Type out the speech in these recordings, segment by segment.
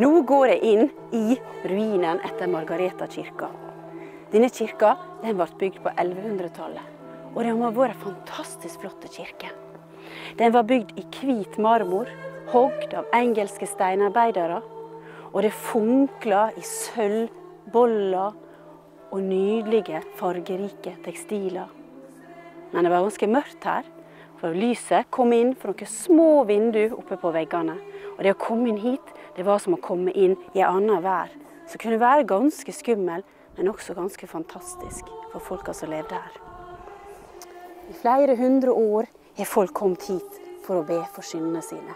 Nå går jeg inn i ruinen etter Margareta kirka. Denne kirka den ble bygd på 1100-tallet, og den har vært en fantastisk flott kirke. Den var bygd i hvit marmor, hogd av engelske steinarbeidere, og det funkla i sølv, boller og nydelige, fargerike tekstiler. Men det var ganske mørkt her, for lyset kom inn fra noen små vinduer oppe på veggene. Og det å komme inn hit, det var som å komme inn i en annen vær, som kunne være ganske skummel, men også ganske fantastisk for folka som levde her. I flere hundre år har folk kommet hit for å be for syndene sine.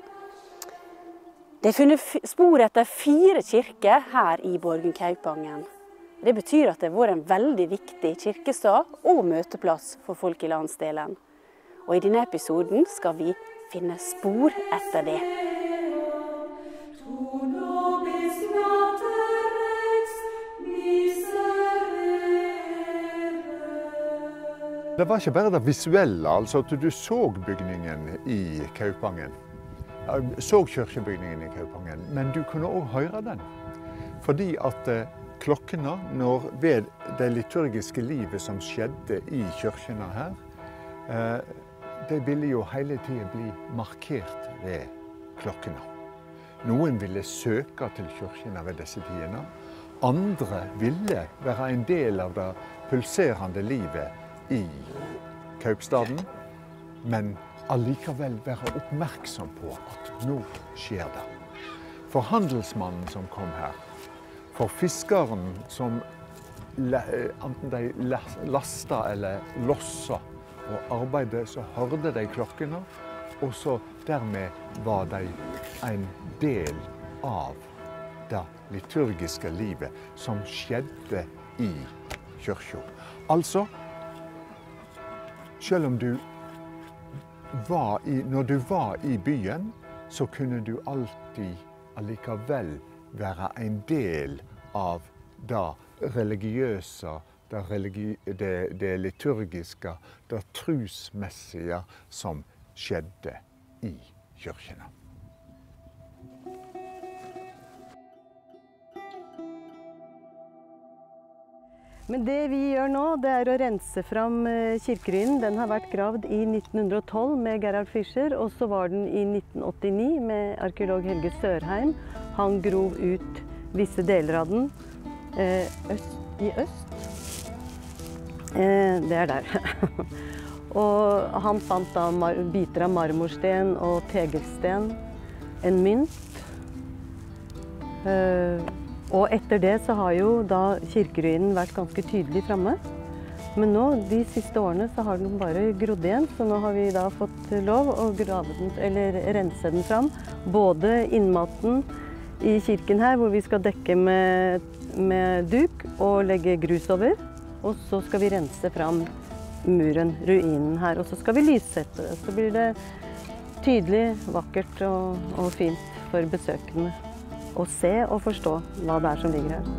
Det er funnet spor etter 4 kirker her i Borgen Kaupangen. Det betyr at det har vært en veldig viktig kirkestad og møteplass for folk i landsdelen. Og i denne episoden skal vi finne spor etter det. Det var ikke bare det visuelle, altså at du så bygningen i Kaupangen. Så kirkebygningen i Kaupangen, men du kunne også høre den. Fordi at klokkene, ved det liturgiske livet som skjedde i kirkene her, det ville jo hele tiden bli markert ved klokkene. Noen ville søke til kirkene ved disse tidene. Andre ville være en del av det pulserende livet i Kaupstaden, men allikevel være oppmerksom på at nå skjer det. For handelsmannen som kom her, for fiskeren som enten de lasta eller lossa og arbeidet, så hørte de klokkene, og så dermed var de en del av det liturgiske livet som skjedde i kirka. Altså, selv om når du var i byen, så kunne du alltid allikevel være en del av det religiøse, det liturgiske, det trosmessige som skjedde i kirkene. Men det vi gjør nå, det er å rense fram kirkeruinen. Den har vært gravd i 1912 med Gerhard Fischer, og så var den i 1989 med arkeolog Helge Sørheim. Han grov ut visse deler av den i øst. Det er der. Og han fant da biter av marmorsten og tegelsten, en mynt. Og etter det så har jo da kirkeruinen vært ganske tydelig fremme. Men nå, de siste årene, så har den bare grodd igjen, så nå har vi da fått lov å grave den, eller rense den fram. Både innmaten i kirken her, hvor vi skal dekke med duk og legge grus over. Og så skal vi rense fram muren, ruinen her, og så skal vi lyssette det. Så blir det tydelig, vakkert og fint for besøkende å se og forstå hva det er som ligger her.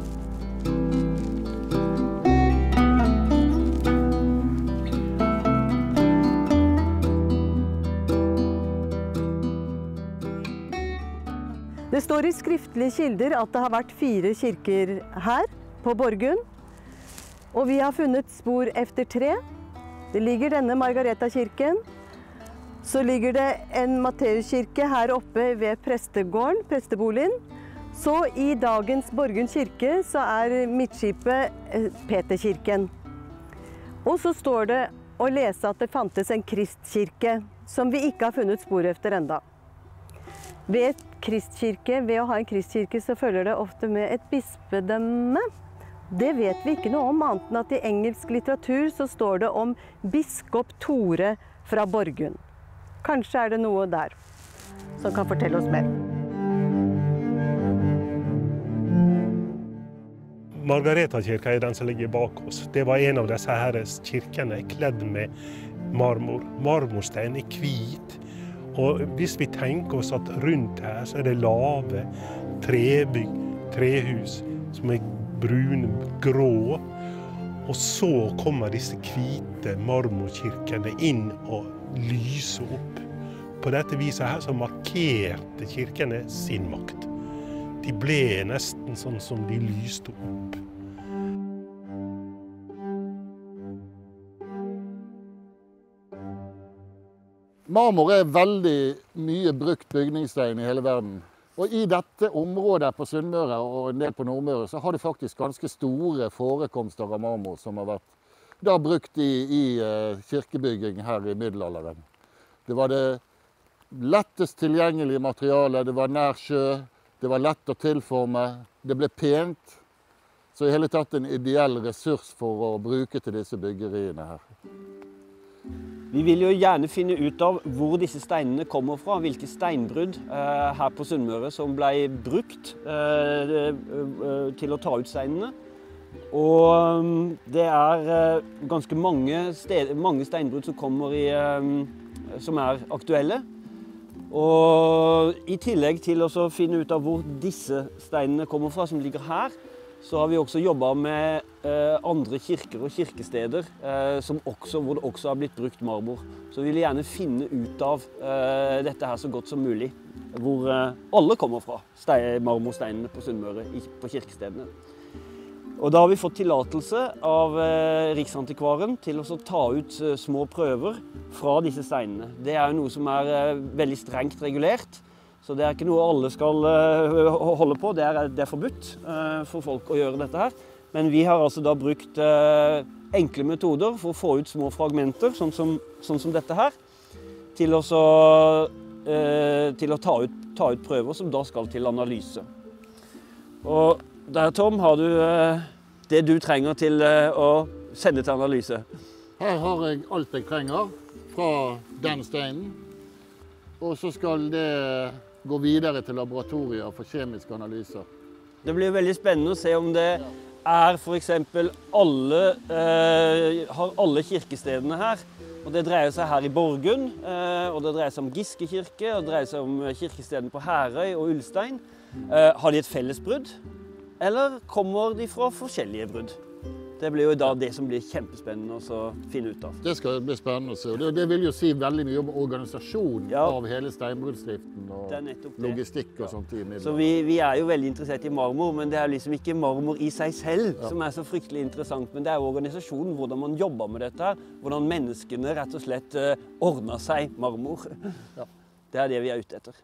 Det står i skriftlige kilder at det har vært 4 kirker her på Borgen, og vi har funnet spor efter 3. Det ligger denne Margareta-kirken. Så ligger det en Matteuskirke her oppe ved prestegården, presteboligen. Så i dagens Borgen kirke så er midtskipet Peterkirken. Og så står det å lese at det fantes en kristkirke, som vi ikke har funnet spor efter enda. Ved å ha en kristkirke så følger det ofte med et bispedømme. Det vet vi ikke noe om, annet enn at i engelsk litteratur så står det om biskop Tore fra Borgen. Kanskje er det noe der som kan fortelle oss mer. Margareta-kirka er den som ligger bak oss. Det var en av disse her kirkene kledd med marmor. Marmorstein er hvit. Og hvis vi tenker oss at rundt her så er det lave trebygg, trehus som er brune, grå. Og så kommer disse hvite marmorkirkene inn og lyser opp. På dette viset her så markerte kirkene sin makt. De ble nesten sånn som de lyste opp. Marmor er veldig mye brukt bygningsstein i hele verden. Og i dette området på Sunnmøre og en del på Nordmøre så har det faktisk ganske store forekomster av marmor som har vært da brukt i kirkebygging her i middelalderen. Det var det lettest tilgjengelige materialet, det var nær sjø, det var lett å tilforme, det ble pent. Så i hele tatt en ideell ressurs for å bruke til disse byggeriene her. Vi vil jo gjerne finne ut av hvor disse steinene kommer fra, hvilke steinbrudd her på Sunnmøre som ble brukt til å ta ut steinene. Og det er ganske mange steinbrudd som er aktuelle. Og i tillegg til å finne ut av hvor disse steinene kommer fra, som ligger her, så har vi også jobbet med andre kirker og kirkesteder hvor det også har blitt brukt marmor. Så vi vil gjerne finne ut av dette her så godt som mulig, hvor alle kommer fra, marmorsteinene på Sunnmøre, på kirkestedene. Og da har vi fått tillatelse av Riksantikvaren til å ta ut små prøver fra disse steinene. Det er jo noe som er veldig strengt regulert. Så det er ikke noe alle skal holde på, det er forbudt for folk å gjøre dette her. Men vi har altså da brukt enkle metoder for å få ut små fragmenter, sånn som dette her, til å ta ut prøver som da skal til analyse. Og der, Tom, har du det du trenger til å sende til analyse. Her har jeg alt jeg trenger fra den steinen, og så skal det gå videre til laboratorier for kjemiske analyser. Det blir veldig spennende å se om det er for eksempel har alle kirkestedene her. Og det dreier seg her i Borgund, og det dreier seg om Giske kirke, og det dreier seg om kirkestedene på Herøy og Ulstein. Har de et felles brudd, eller kommer de fra forskjellige brudd? Det blir jo da det som blir kjempespennende å finne ut av. Det skal bli spennende å se. Det vil jo si veldig mye om organisasjonen av hele steinbruddsdriften og logistikk og sånt. Så vi er jo veldig interessert i marmor, men det er liksom ikke marmor i seg selv som er så fryktelig interessant. Men det er organisasjonen, hvordan man jobber med dette her, hvordan menneskene rett og slett ordner seg marmor. Det er det vi er ute etter.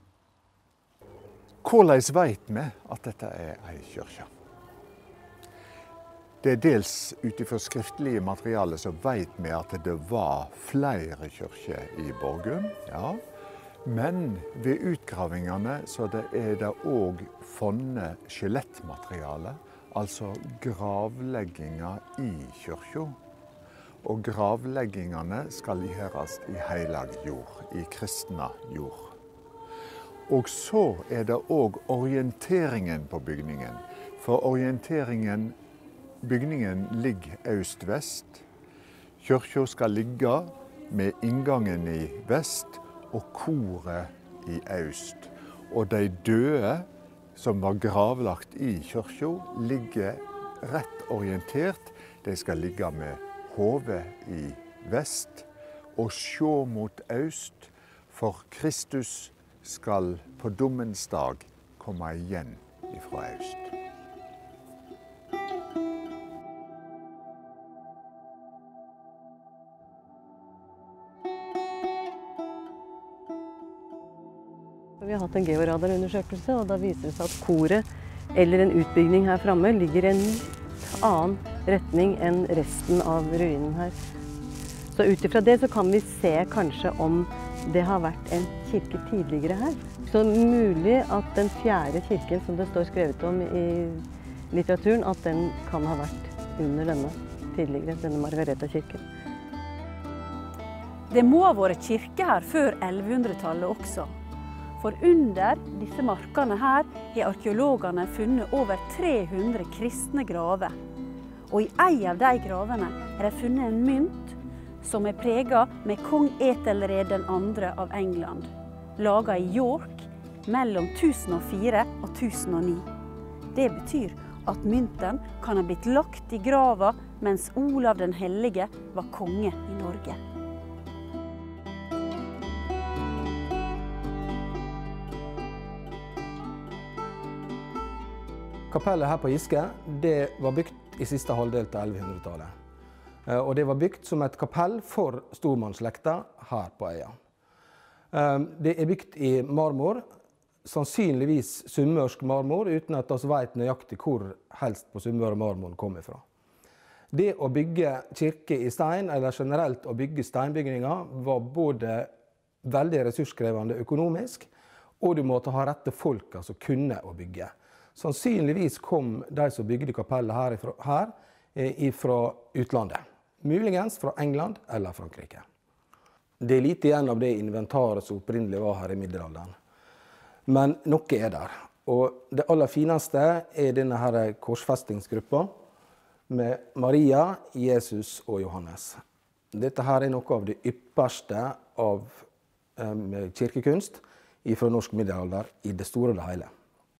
Hvordan vet vi at dette er en kirke? Det er dels utifra skriftlige materialer så vet vi at det var flere kirker i Borgund. Ja. Men ved utgravingene så er det også funnet skjelettmateriale, altså gravlegginger i kirka. Og gravleggingene skal gjøres i heilag jord, i kristna jord. Og så er det også orienteringen på bygningen. For bygningen ligger øst-vest. Kirka skal ligge med inngangen i vest og koret i øst. Og de døde som var gravlagt i kirka, ligger rett orientert. De skal ligge med hodet i vest og se mot øst, for Kristus skal på dommens dag komme igjen ifra øst. Vi har hatt en georadarundersøkelse, og da viser det seg at koret eller en utbygning her framme ligger i en annen retning enn resten av ruinen her. Så ut ifra det så kan vi se kanskje om det har vært en kirke tidligere her. Så mulig at den fjerde kirken som det står skrevet om i litteraturen, at den kan ha vært under denne Margareta-kirken. Det må ha vært kirke her før 1100-tallet også. For under disse markene her har arkeologene funnet over 300 kristne graver. Og i en av de gravene er det funnet en mynt som er preget med kong Ethelred 2. av England, laget i York mellom 1004 og 1009. Det betyr at mynten kan ha blitt lagt i grava mens Olav den Hellige var konge i Norge. kapellet her på Giske, det var bygd i siste halvdel til 1100-tallet. Og det var bygd som et kapell for stormannsslekta her på øya. Det er bygd i marmor, sannsynligvis sunnmørsk marmor, uten at vi vet nøyaktig hvor helst på Sunnmøre marmoren kommer fra. Det å bygge kirke i stein, eller generelt å bygge steinbygninger, var både veldig ressurskrevende økonomisk, og du måtte ha rette folka som kunne å bygge. Sannsynligvis kom de som bygde kapellet her fra utlandet. Muligens fra England eller Frankrike. Det er lite igjen av det inventaret som opprinnelig var her i middelalderen. Men noe er der. Og det aller fineste er denne her korsfestingsgruppa med Maria, Jesus og Johannes. Dette her er noe av det ypperste av kirkekunst fra norsk middelalder i det store og det hele.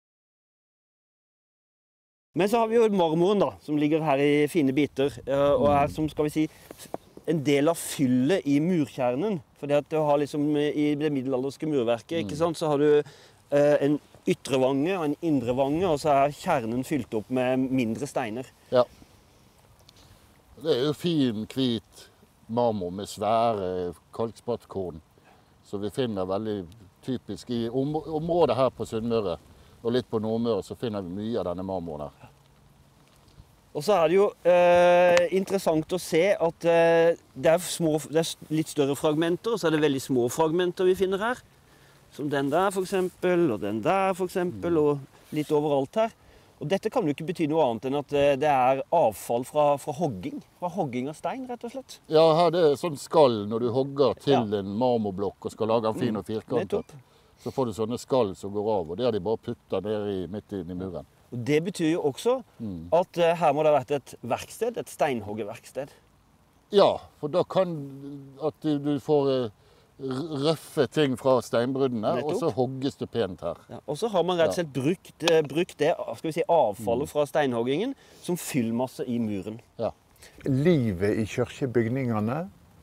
Men så har vi jo marmoren da, som ligger her i fine biter, og er som, skal vi si, en del av fyllet i murkjernen. Fordi at du har liksom, i det middelalderske murverket, ikke sant, så har du en ytre vange og en indre vange, og så er kjernen fylt opp med mindre steiner. Ja. Det er jo fin, hvit marmor med svære kalkspattkorn, som vi finner veldig typisk i området her på Sunnmøre. Og litt på Nordmøre så finner vi mye av denne marmoren her. Og så er det jo interessant å se at det er litt større fragmenter, og så er det veldig små fragmenter vi finner her. Som den der for eksempel, og den der for eksempel, og litt overalt her. Og dette kan jo ikke bety noe annet enn at det er avfall fra hogging. Fra hogging av stein, rett og slett. Ja, her det er sånn skall når du hogger til en marmorblokk og skal lage en fin og firkantet. Så får du sånne skall som går av, og det har de bare puttet ned midt inn i muren. Og det betyr jo også at her må det ha vært et verksted, et steinhoggeverksted. Ja, for da kan at du får røffe ting fra steinbruddene, og så hogges det pent her. Ja, og så har man rett og slett brukt det, skal vi si, avfallet fra steinhoggingen som fyllmasse i muren. Ja. Livet i kirkebygningene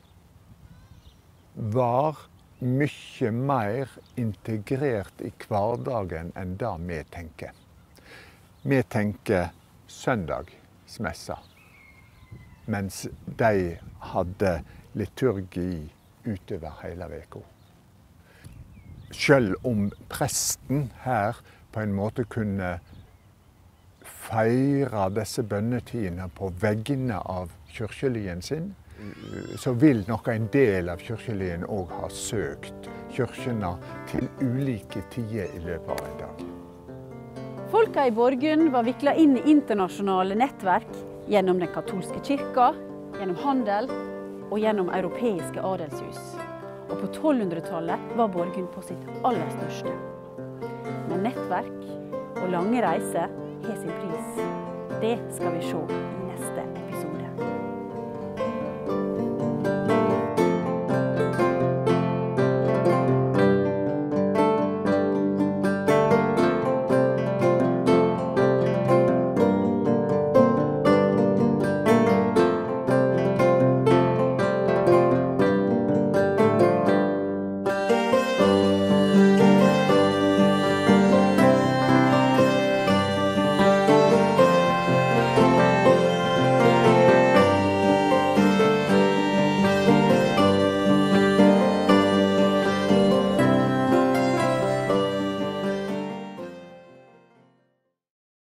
var mye mer integrert i hverdagen enn det vi tenker. Vi tenker søndagsmessa, mens de hadde liturgi utover hele veka. Selv om presten her på en måte kunne feire disse bønnetidene på vegne av kirkelyen sin, så vil nok en del av kirkelyen også ha søkt kirkene til ulike tider i løpet av en dag. Folka i Borgund var viklet inn i internasjonale nettverk gjennom den katolske kirka, gjennom handel og gjennom europeiske adelshus. Og på 1200-tallet var Borgund på sitt aller største. Men nettverk og lange reiser har sin pris. Det skal vi se i neste episode.